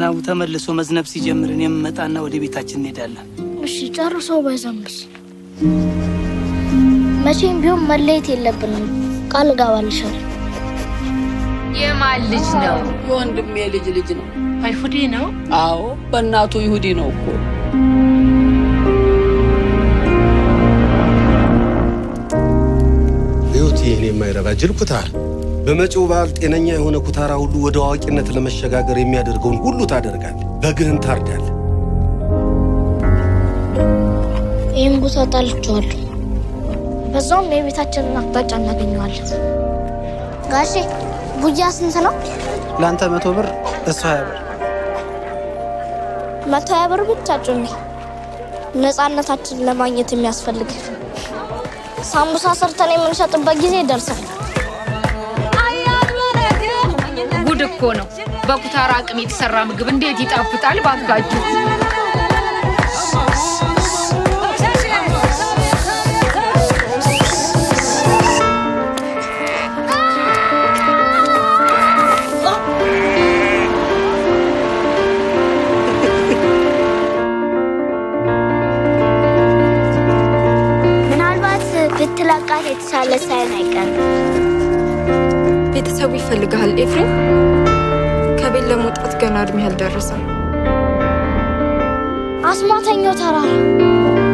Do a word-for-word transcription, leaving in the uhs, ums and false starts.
ዝናቡ ተመልሶ መዝነብ ሲጀምር እኔም መጣና ወደ ቤታችን እንሄዳለን እሺ ጨርሶ ባይዘምስ መቼም ቢሆን መለየት የለብንም ቃል ገባልሻለሁ የማን ልጅ ነው ወንድሜ ልጅ ልጅ ነው አይሁዲ ነው አዎ በእናቱ ይሁዲ ነው እኮ ይሁዲ እኔ የማይረባ ጅል ኩታር በመጪው በዓል ጤነኛ የሆነ ኩታራ ሁሉ ወደ አዋቂነት ለመሸጋገር የሚያደርገውን ሁሉ ታደርጋለህ በግህን ታርዳለህ ይህን ቦታ ጣልቼዋለሁ በዛውም የቤታችንን አቅጣጫ እናገኘዋለን ጋሼ ቡያ ስንት ነው ላንተ መቶ ብር እሱ ሃያ ብር መቶ ሃያ ብር ብቻ ጭሚ ነፃነታችንን ለማግኘት የሚያስፈልግ ሳምቡሳ ሰርተን የምንሸጥበት ጊዜ ደርሷል ጉድ እኮ ነው በኩታራ አቅም የተሰራ ምግብ እንዴት ይጣፍጣል ባካችሁ ብትላቃት የተሻለ ሳይን አይቀርም ቤተሰቡ ይፈልጋል ኤፍሬም ከቤት ለመውጣት ገና እድሜ ያልደረሰ አስማተኛው ተራራ